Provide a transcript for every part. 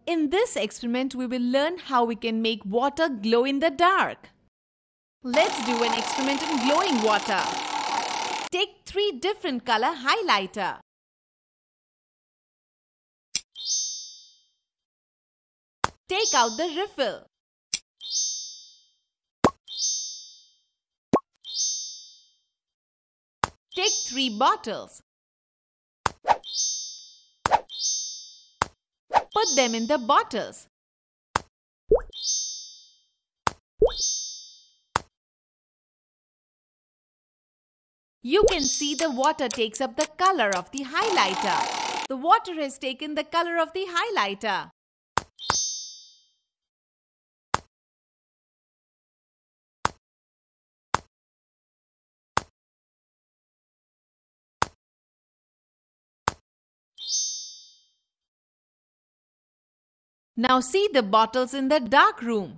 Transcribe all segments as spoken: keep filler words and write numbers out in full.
In this experiment, we will learn how we can make water glow in the dark. Let's do an experiment in glowing water. Take three different color highlighter. Take out the refill. Take three bottles. Put them in the bottles. You can see the water takes up the color of the highlighter. The water has taken the color of the highlighter. Now see the bottles in the dark room.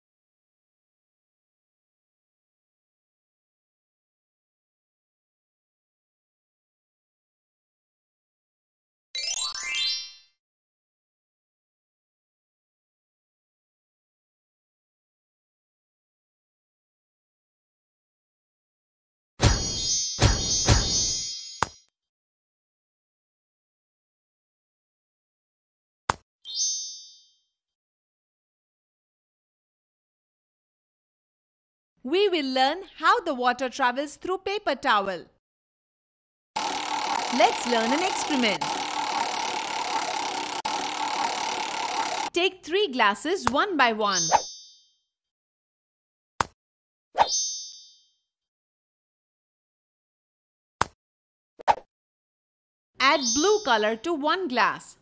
We will learn how the water travels through paper towel. Let's learn an experiment. Take three glasses one by one. Add blue color to one glass.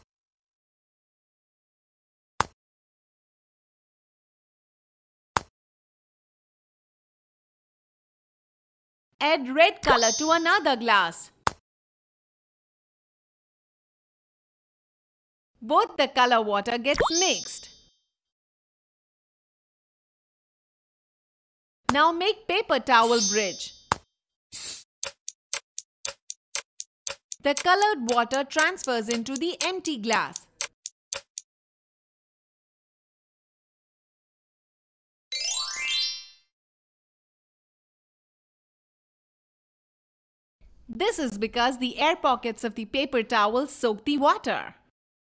Add red color to another glass. Both the color water gets mixed. Now make paper towel bridge. The colored water transfers into the empty glass. This is because the air pockets of the paper towel soak the water.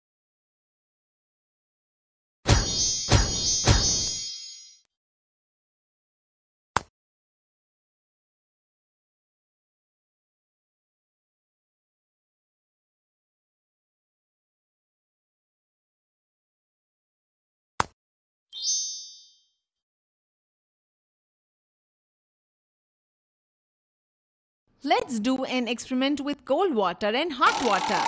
Let's do an experiment with cold water and hot water.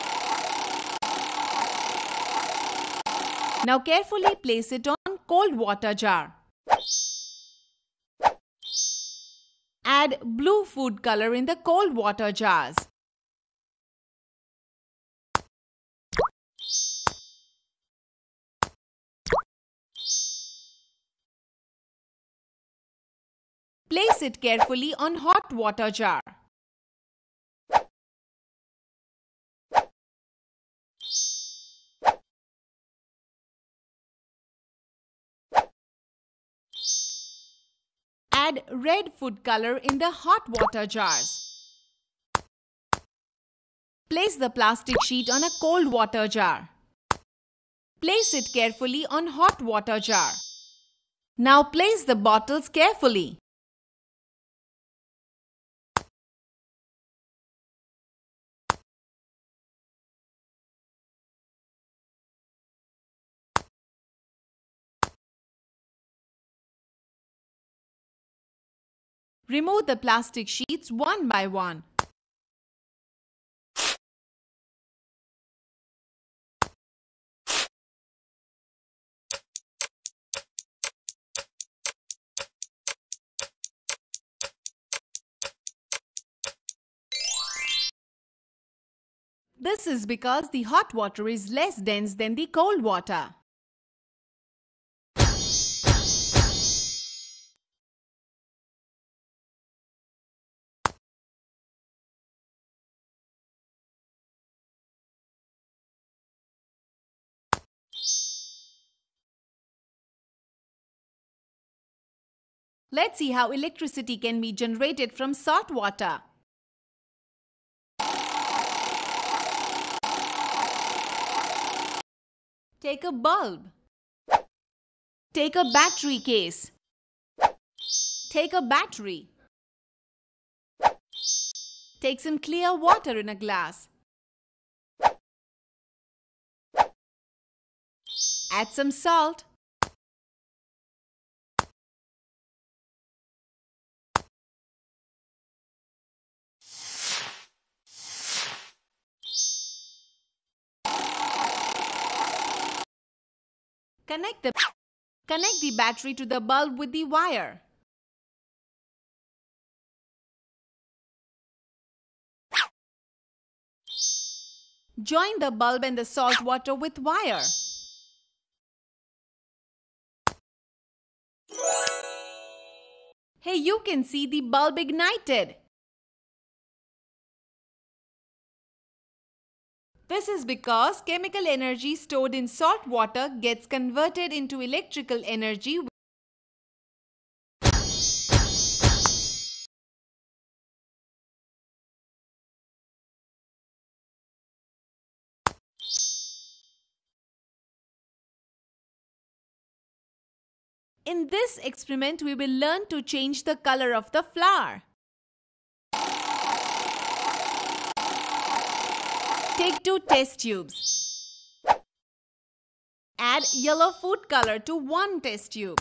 Now carefully place it on cold water jar. Add blue food color in the cold water jars. Place it carefully on hot water jar. Add red food color in the hot water jars. Place the plastic sheet on a cold water jar. Place it carefully on hot water jar. Now place the bottles carefully. Remove the plastic sheets one by one. This is because the hot water is less dense than the cold water. Let's see how electricity can be generated from salt water. Take a bulb. Take a battery case. Take a battery. Take some clear water in a glass. Add some salt. Connect the, connect the battery to the bulb with the wire. Join the bulb and the salt water with wire. Hey, you can see the bulb ignited. This is because chemical energy stored in salt water gets converted into electrical energy. In this experiment, we will learn to change the color of the flour. Take two test tubes. Add yellow food color to one test tube.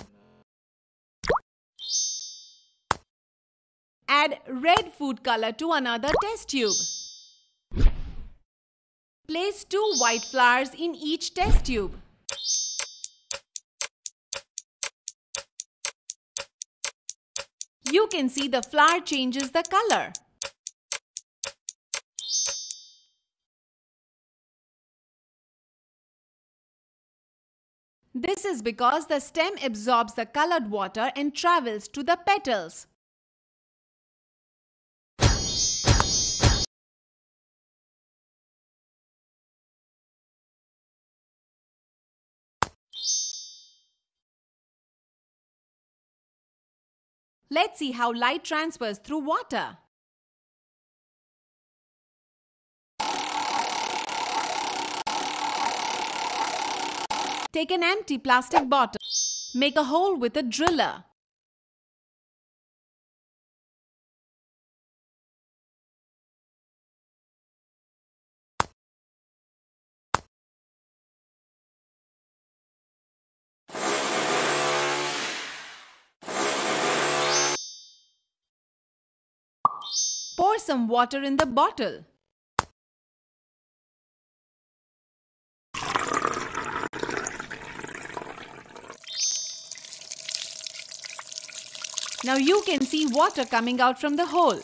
Add red food color to another test tube. Place two white flours in each test tube. You can see the flour changes the color. This is because the stem absorbs the colored water and travels to the petals. Let's see how light transfers through water. Take an empty plastic bottle. Make a hole with a driller. Pour some water in the bottle. Now you can see water coming out from the hole.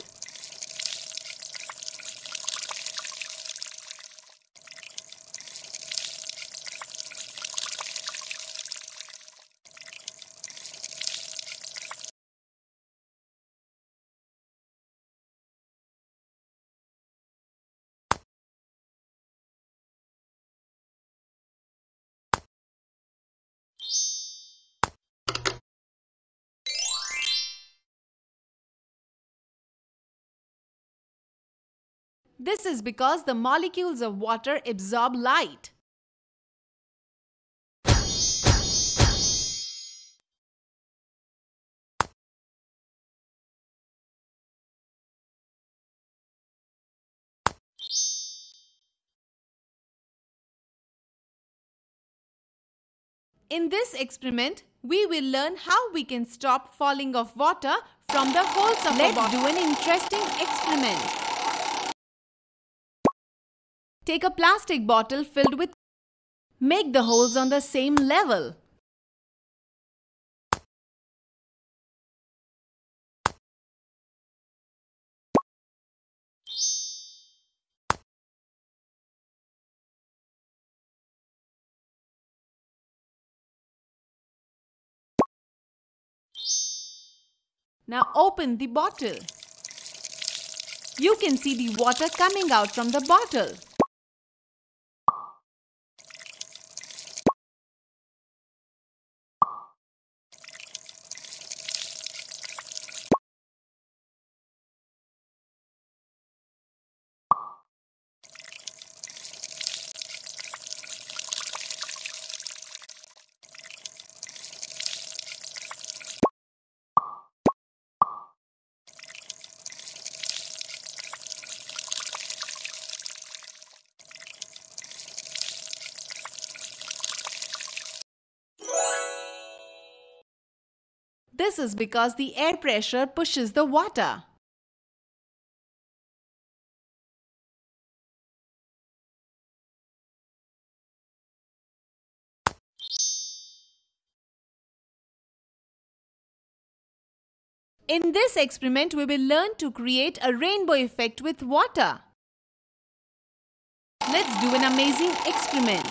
This is because the molecules of water absorb light. In this experiment, we will learn how we can stop falling of water from the holes of a bottle. Let's do an interesting experiment. Take a plastic bottle filled with. Make the holes on the same level. Now open the bottle. You can see the water coming out from the bottle. This is because the air pressure pushes the water. In this experiment, we will learn to create a rainbow effect with water. Let's do an amazing experiment.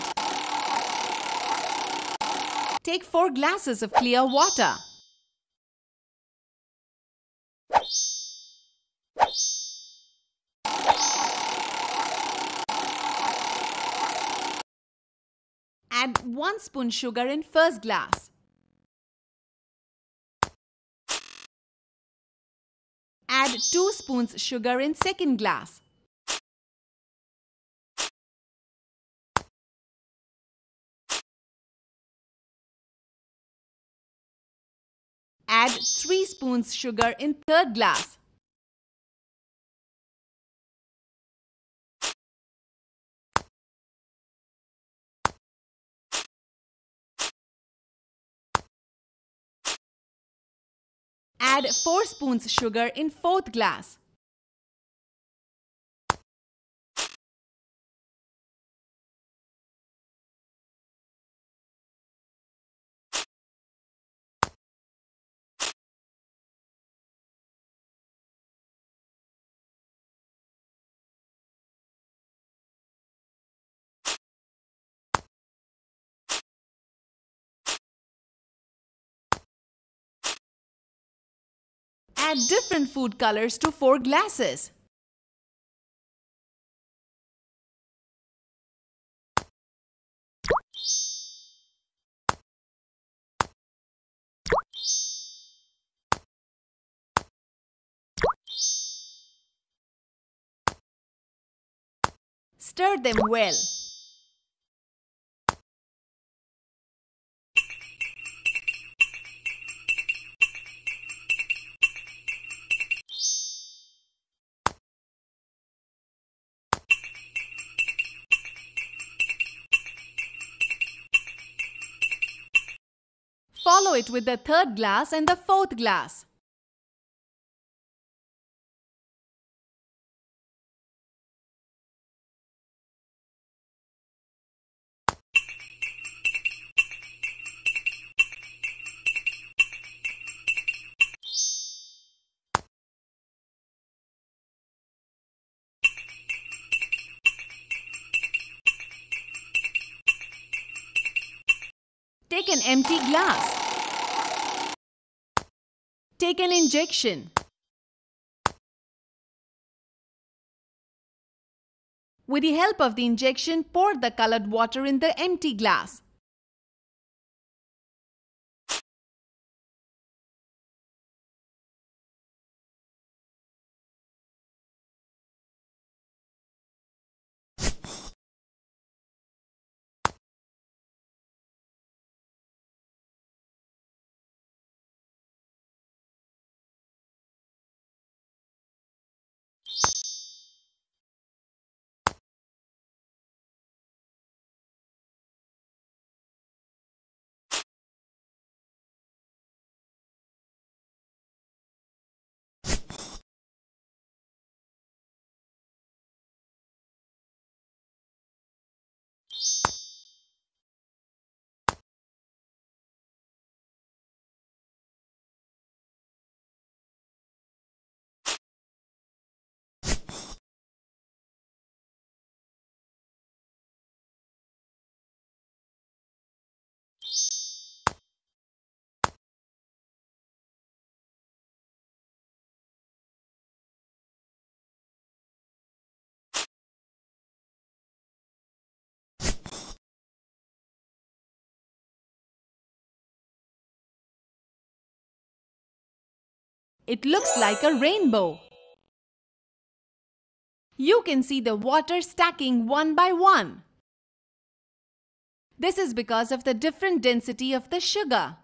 Take four glasses of clear water. Add one spoon sugar in first glass. Add two spoons sugar in second glass. Add three spoons sugar in third glass. Add four spoons sugar in fourth glass. Add different food colors to four glasses. Stir them well. Follow it with the third glass and the fourth glass. Take an empty glass. Take an injection. With the help of the injection, pour the colored water in the empty glass. It looks like a rainbow. You can see the water stacking one by one. This is because of the different density of the sugar.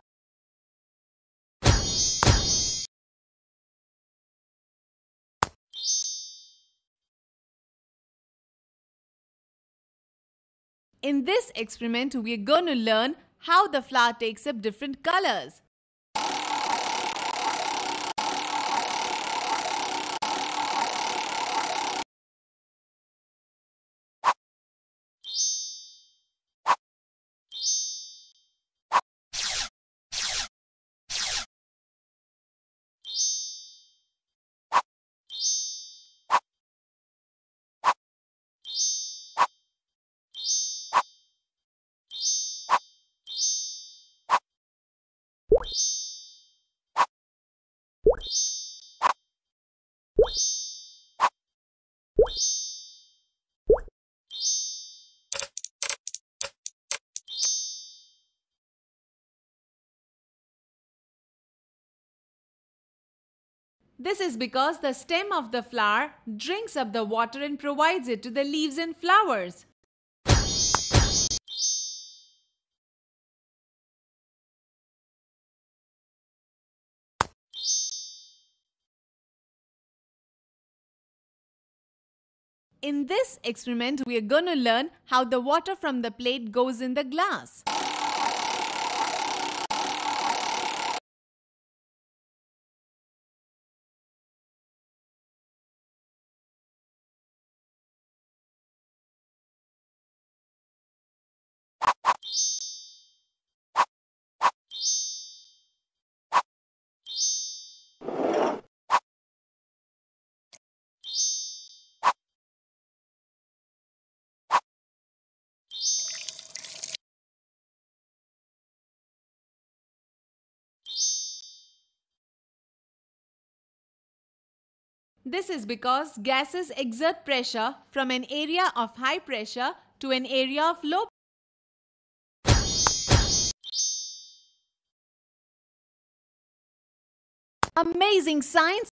In this experiment, we are going to learn how the flour takes up different colors. This is because the stem of the flower drinks up the water and provides it to the leaves and flowers. In this experiment, we are going to learn how the water from the plate goes in the glass. This is because gases exert pressure from an area of high pressure to an area of low pressure. Amazing science!